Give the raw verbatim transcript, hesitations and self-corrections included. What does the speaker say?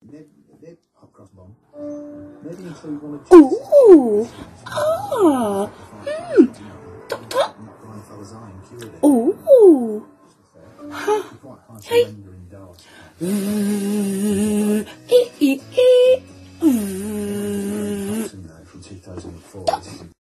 Ooh. Ah. Hmm. Doctor. Ooh. Huh. Hey. Mm. E e e. Mm.